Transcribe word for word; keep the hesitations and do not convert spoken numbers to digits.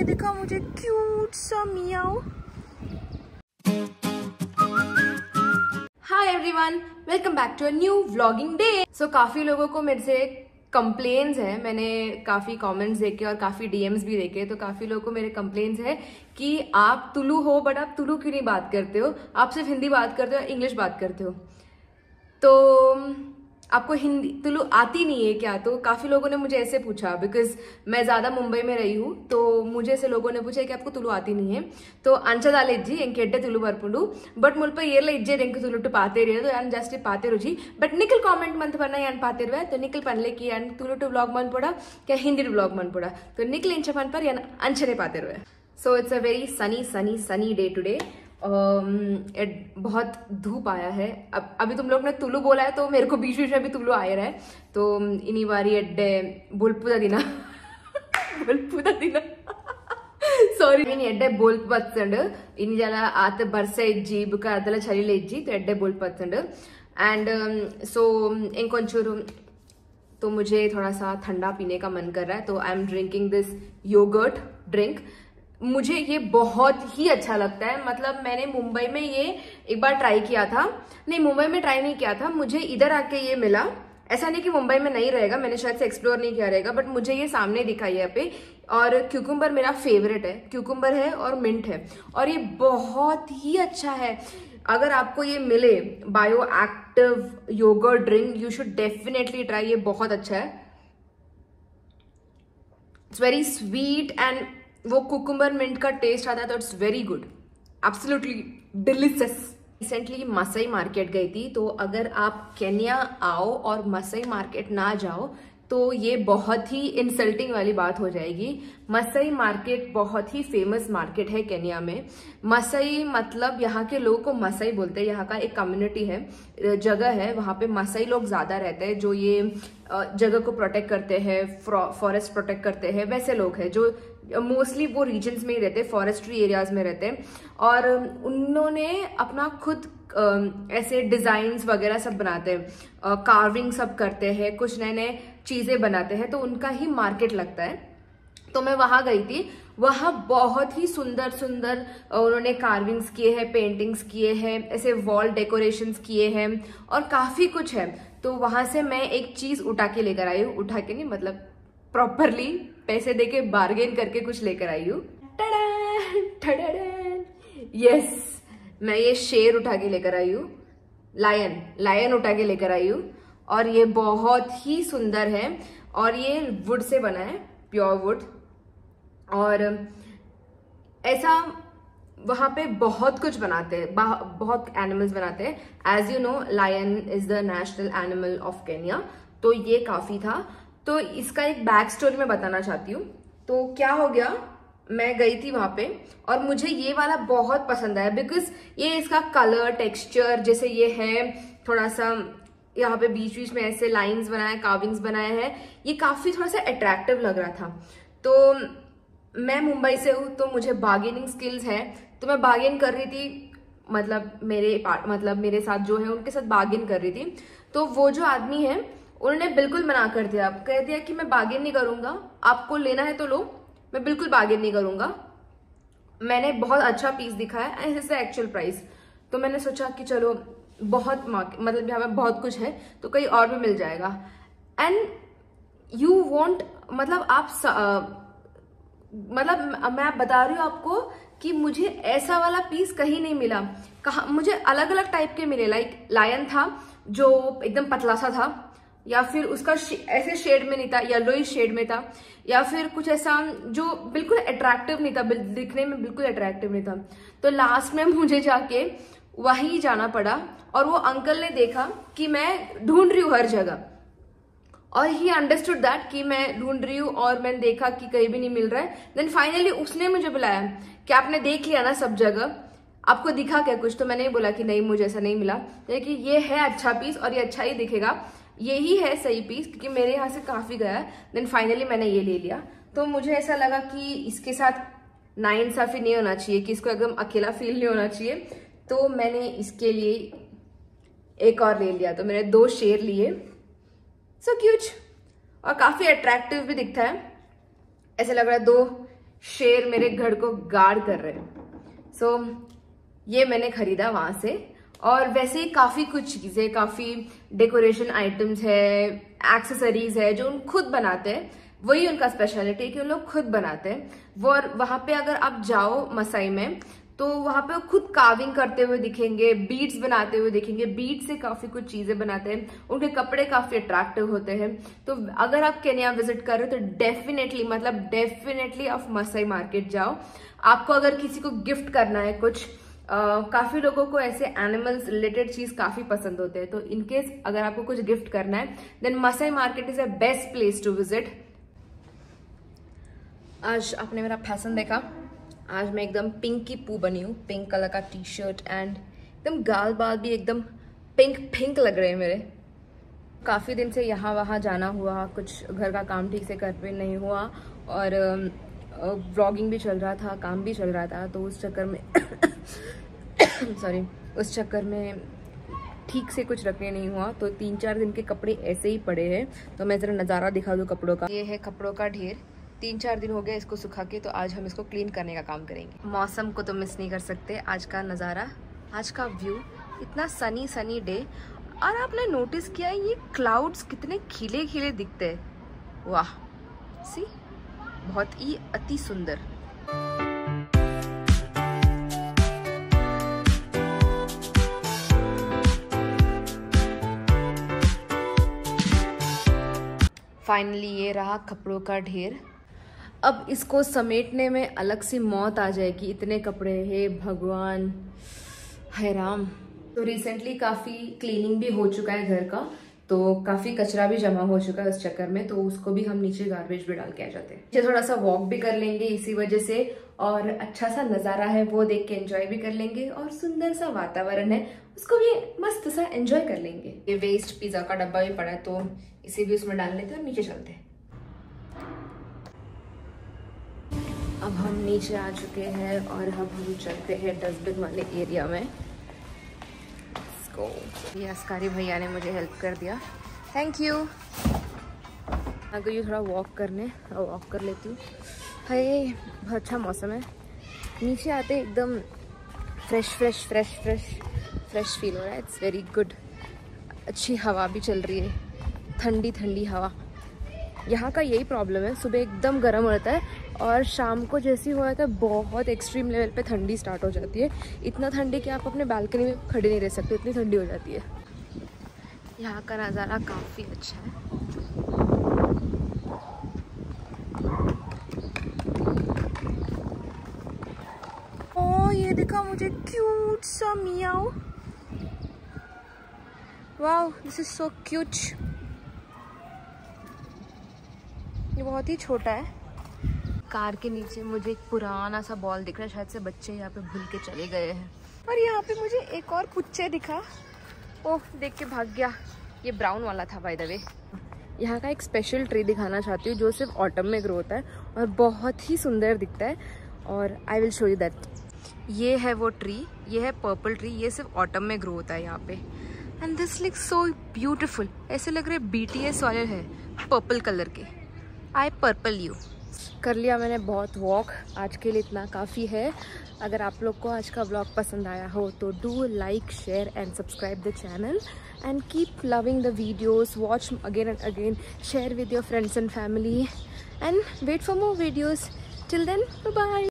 ये दिखा मुझे क्यूट सा meow. Hi everyone, welcome back to a new vlogging day. So काफी लोगों को मेरे से कंप्लेन्स है, मैंने काफी कमेंट्स देखे और काफी डीएम्स भी देखे, तो काफी लोगों को मेरे कंप्लेन्स है कि आप तुलु हो बट आप तुलु क्यों नहीं बात करते हो, आप सिर्फ हिंदी बात करते हो, इंग्लिश बात करते हो, तो आपको हिंदी तुलु आती नहीं है क्या? तो काफी लोगों ने मुझे ऐसे पूछा, बिकॉज मैं ज्यादा मुंबई में रही हूँ, तो मुझे ऐसे लोगों ने पूछा कि आपको तुलु आती नहीं है। तो अंचदाले इज्जी एंकेड्डे तुलु बरपुंडु बट मुल्प येर्ल इज्जे एंक तुलु टू पातेरियो तो यान जस्ट पातेरु जी बट निकल कामेंट मंत पन्ना यान पातेरुवे तो निकल पनले की यान तुलु टू व्लॉग मन पड़ा क्या हिंदी टू व्लॉग मन पड़ा तो निकल इंच पन पर यान अंचने पातेरुवे। So it's a very sunny sunny sunny day today. Uh, बहुत धूप आया है। अब अभी तुम लोग ने तुलु बोला है तो मेरे को बीच बीच में भी तुलु आया है। तो इनी बारी एड्डे बोलपुदा दिना बोलपुदा दिना सॉरी इन एड्डे बोल्प पत्संड इन जला आते बरसे इज्जी बुका अदला चलिले इज्जी तो एड्डे बोल्प पत्संड एंड सो इंकोंचूरू तो मुझे थोड़ा सा ठंडा पीने का मन कर रहा है, तो I am drinking this yogurt drink. मुझे ये बहुत ही अच्छा लगता है। मतलब मैंने मुंबई में ये एक बार ट्राई किया था, नहीं मुंबई में ट्राई नहीं किया था, मुझे इधर आके ये मिला। ऐसा नहीं कि मुंबई में नहीं रहेगा, मैंने शायद से एक्सप्लोर नहीं किया रहेगा, बट मुझे ये सामने दिखा यहाँ पे। और क्यूकुम्बर मेरा फेवरेट है, क्यूकुम्बर है और मिंट है, और ये बहुत ही अच्छा है। अगर आपको ये मिले bio active yogurt drink, you should definitely try, ये बहुत अच्छा है। इट्स वेरी स्वीट एंड वो कुकुम्बर मिंट का टेस्ट आता है, तो it's very good, absolutely delicious. Recently Maasai market गई थी, तो अगर आप केन्या आओ और मसई मार्केट ना जाओ तो ये बहुत ही इंसल्टिंग वाली बात हो जाएगी। मसई मार्केट बहुत ही फेमस मार्केट है केन्या में। मसई मतलब यहाँ के लोगों को मसई बोलते हैं, यहाँ का एक कम्युनिटी है, जगह है, वहाँ पे मसई लोग ज्यादा रहते हैं, जो ये जगह को प्रोटेक्ट करते हैं, फॉरेस्ट प्रोटेक्ट करते हैं, वैसे लोग हैं जो मोस्टली वो रीजन्स में ही रहते हैं, फॉरेस्ट्री एरियाज में रहते हैं। और उन्होंने अपना खुद ऐसे डिजाइन्स वगैरह सब बनाते हैं, कार्विंग सब करते हैं, कुछ नए नए चीजें बनाते हैं, तो उनका ही मार्केट लगता है। तो मैं वहां गई थी, वहां बहुत ही सुंदर सुंदर उन्होंने कार्विंग्स किए हैं, पेंटिंग्स किए हैं, ऐसे वॉल डेकोरेशंस किए हैं और काफी कुछ है। तो वहां से मैं एक चीज उठा के लेकर आई हूँ, उठा के नहीं मतलब प्रॉपरली पैसे देके बार्गेन करके कुछ लेकर आई हूँ। यस, मैं ये शेर उठा के लेकर आई हूँ, लायन लायन उठा के लेकर आई हूँ, और ये बहुत ही सुंदर है और ये वुड से बना है, प्योर वुड। और ऐसा वहां पे बहुत कुछ बनाते हैं, बहुत एनिमल्स बनाते हैं। As you know lion is the national animal of Kenya, तो ये काफी था। तो इसका एक बैक स्टोरी मैं बताना चाहती हूँ। तो क्या हो गया, मैं गई थी वहां पे और मुझे ये वाला बहुत पसंद आया, बिकॉज ये इसका कलर टेक्सचर जैसे ये है, थोड़ा सा यहाँ पे बीच बीच में ऐसे लाइंस बनाए, कार्विंग्स बनाए हैं, ये काफी थोड़ा सा अट्रैक्टिव लग रहा था। तो मैं मुंबई से हूँ तो मुझे बार्गेनिंग स्किल्स है, तो मैं बार्गेन कर रही थी, मतलब मेरे मतलब मेरे साथ जो है उनके साथ बार्गेन कर रही थी। तो वो जो आदमी है उन्होंने बिल्कुल मना कर दिया, कह दिया कि मैं बार्गेन नहीं करूंगा, आपको लेना है तो लो, मैं बिल्कुल बार्गेन नहीं करूंगा। मैंने बहुत अच्छा पीस दिखाया and this the actual price. तो मैंने सोचा कि चलो बहुत मतलब यहाँ पे बहुत कुछ है तो कहीं और भी मिल जाएगा। एंड यू वॉन्ट मतलब आप स, आ, मतलब मैं बता रही हूँ आपको कि मुझे ऐसा वाला पीस कहीं नहीं मिला। कहा मुझे अलग अलग टाइप के मिले, लाइक लायन था जो एकदम पतला सा था, या फिर उसका शे, ऐसे शेड में नहीं था, येलोइश शेड में था, या फिर कुछ ऐसा जो बिल्कुल अट्रैक्टिव नहीं था, दिखने में बिल्कुल अट्रैक्टिव नहीं था। तो लास्ट में मुझे जाके वहीं जाना पड़ा और वो अंकल ने देखा कि मैं ढूंढ रही हूँ हर जगह, और ही अंडरस्टूड दैट कि मैं ढूंढ रही हूँ, और मैंने देखा कि कहीं भी नहीं मिल रहा है। देन फाइनली उसने मुझे बुलाया कि आपने देख लिया ना सब जगह, आपको दिखा क्या कुछ? तो मैंने बोला कि नहीं मुझे ऐसा नहीं मिला, लेकिन ये है अच्छा पीस और ये अच्छा ही दिखेगा, यही है सही पीस, क्योंकि मेरे यहाँ से काफी गया है। देन फाइनली मैंने ये ले लिया। तो मुझे ऐसा लगा कि इसके साथ नाइंसाफी नहीं होना चाहिए, कि इसको एकदम अकेला फील नहीं होना चाहिए, तो मैंने इसके लिए एक और ले लिया। तो मैंने दो शेर लिए, सो क्यूट, और काफी अट्रैक्टिव भी दिखता है, ऐसे लग रहा है दो शेर मेरे घर को गार्ड कर रहे हैं। सो so, ये मैंने खरीदा वहां से। और वैसे ही काफी कुछ चीजें, काफी डेकोरेशन आइटम्स है, एक्सेसरीज है जो उन खुद बनाते हैं। वही उनका स्पेशलिटी है कि उन लोग खुद बनाते हैं वो। और वहां पे अगर आप जाओ मसाई में तो वहां पे खुद कार्विंग करते हुए दिखेंगे, बीड्स बनाते हुए दिखेंगे, बीड्स से काफी कुछ चीजें बनाते हैं। उनके कपड़े काफी अट्रैक्टिव होते हैं। तो अगर आप केन्या विजिट कर रहे हो तो डेफिनेटली मतलब डेफिनेटली आप मसाई मार्केट जाओ। आपको अगर किसी को गिफ्ट करना है कुछ, Uh, काफी लोगों को ऐसे एनिमल्स रिलेटेड चीज काफी पसंद होते हैं, तो इनकेस अगर आपको कुछ गिफ्ट करना है then Maasai market is a best place to visit. आज आपने मेरा फैशन देखा। आज मैं एकदम पिंक की पू बनी हूँ, पिंक कलर का टी शर्ट एंड एकदम गाल बाल भी एकदम पिंक पिंक लग रहे हैं मेरे। काफी दिन से यहाँ वहाँ जाना हुआ, कुछ घर का काम ठीक से कर पे नहीं हुआ और व्लॉगिंग भी चल रहा था, काम भी चल रहा था, तो उस चक्कर में सॉरी उस चक्कर में ठीक से कुछ रखने नहीं हुआ। तो तीन चार दिन के कपड़े ऐसे ही पड़े हैं। तो मैं जरा नज़ारा दिखा दूँ कपड़ों का। ये है कपड़ों का ढेर। तीन चार दिन हो गया इसको सुखा के, तो आज हम इसको क्लीन करने का काम करेंगे। मौसम को तो मिस नहीं कर सकते। आज का नज़ारा, आज का व्यू, इतना सनी सनी डे। और आपने नोटिस किया है ये क्लाउड्स कितने खिले खिले दिखते हैं। वाह, सी, बहुत ही अति सुंदर। फाइनली ये रहा कपड़ों का ढेर। अब इसको समेटने में अलग से मौत आ जाएगी, इतने कपड़े हैं भगवान, है राम। तो रिसेंटली काफ़ी क्लीनिंग भी हो चुका है घर का, तो काफ़ी कचरा भी जमा हो चुका है उस चक्कर में, तो उसको भी हम नीचे गार्बेज में डाल के आ जाते हैं। ये थोड़ा सा वॉक भी कर लेंगे इसी वजह से, और अच्छा सा नज़ारा है वो देख के एंजॉय भी कर लेंगे, और सुंदर सा वातावरण है उसको भी मस्त सा एंजॉय कर लेंगे। ये वेस्ट पिज़्ज़ा का डब्बा भी पड़ा है, तो इसे भी उसमें डाल लेते हैं और नीचे चलते हैं। अब हम नीचे आ चुके हैं और अब हम चलते हैं डस्टबिन वाले एरिया में। ये अस्कारी भैया ने मुझे हेल्प कर दिया, थैंक यू। अगर ये थोड़ा वॉक करने वॉक कर लेती हूँ। हाय, बहुत अच्छा मौसम है। नीचे आते एकदम fresh fresh fresh fresh fresh feel हो रहा है। It's very good. अच्छी हवा भी चल रही है, ठंडी ठंडी हवा। यहाँ का यही प्रॉब्लम है, सुबह एकदम गर्म रहता है और शाम को जैसी हो जाता है बहुत एक्सट्रीम लेवल पे ठंडी स्टार्ट हो जाती है। इतना ठंडी कि आप अपने बालकनी में खड़े नहीं रह सकते, इतनी ठंडी हो जाती है। यहाँ का नज़ारा काफ़ी अच्छा है। ओ, ये दिखा मुझे क्यूट सा meow. Wow, this is so cute. ये बहुत ही छोटा है। कार के नीचे मुझे एक पुराना सा बॉल दिख रहा है, शायद से बच्चे यहाँ पे भूल के चले गए हैं। और यहाँ पे मुझे एक और पुच्चे दिखा, ओह देख के भाग गया। ये ब्राउन वाला था बाय द वे। यहाँ का एक स्पेशल ट्री दिखाना चाहती हूँ जो सिर्फ ऑटम में ग्रो होता है और बहुत ही सुंदर दिखता है, और I will show you that. ये है वो ट्री, ये है पर्पल ट्री, ये सिर्फ ऑटम में ग्रो होता है यहाँ पे। And this looks so beautiful, ऐसे लग रहे बीटीएस वाले है पर्पल कलर के। I purple you. कर लिया मैंने बहुत वॉक, आज के लिए इतना काफ़ी है। अगर आप लोग को आज का व्लॉग पसंद आया हो तो do like, share and subscribe the channel and keep loving the videos, watch again and again, share with your friends and family and wait for more videos. Till then, bye bye.